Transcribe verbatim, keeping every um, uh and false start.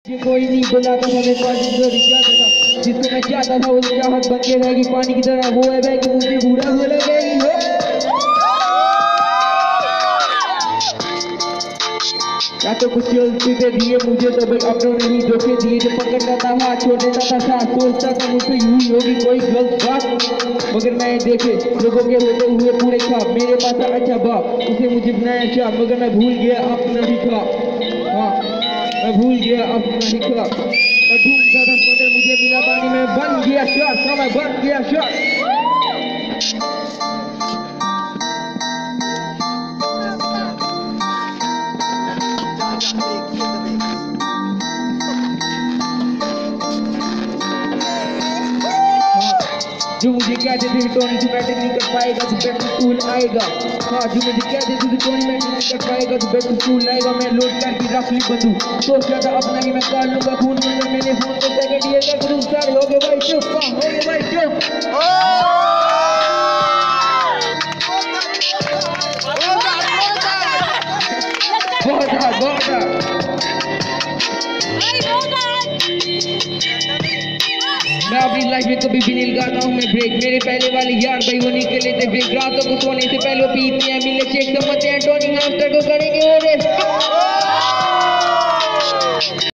कोई नहीं बुलाता था, मैं कॉलेज में जाता था, जिसको मैं चाहता था वो चाहत बन के रहेगी पानी की तरह। वो है कि मुझे बुरा हो लगेगी हो। या तो कुछ चलते दिए मुझे तो भाई अपनों ने ही धोखे दिए। जो पकड़ता था हाथ छोड़ देता था साथ, सोचता था मुझसे यूं ही होगी कोई गलत बात, मगर मैं देखे लोगों के होते हुए पूरे ख्वाब। मेरे पास था अच्छा बाप, उसे मुझे बनाया क्या, मगर मैं भूल गया अपना ही ख्वाब। हाँ मैं भूल गया अपना ही ख्वाब। मैं ढूंढता था समंदर मुझे मिला पानी में, बन गया शॉट समय बन गया शॉट। जो मुझे कहते थे टोनी तू मैट्रिक नहीं कर पाएगा तो बैक टू स्कूल आएगा। हाँ जो मुझे कहते थे टोनी मैट्रिक नहीं कर पाएगा तो बैक टू स्कूल आएगा। मैं लोड करके रख ली बंदूक, सोचा था अपना ही मैं काट लूंगा खून, मगर मेरे फोन को सेकंड ईयर का ग्रुप स्टार हो गए भाई चुप। हाँ हो गए भाई चुप। बहुत है बहुत है। मैं अपनी लाइफ में कभी भी नहीं लगाता हूँ मैं ब्रेक। मेरे पहले वाले यार भाई वो निकले थे ब्रेक, रातों को सोने से पहले पीते हैं मिले चेक समझते हैं टोनी हास्टर को करेंगे वो रेस।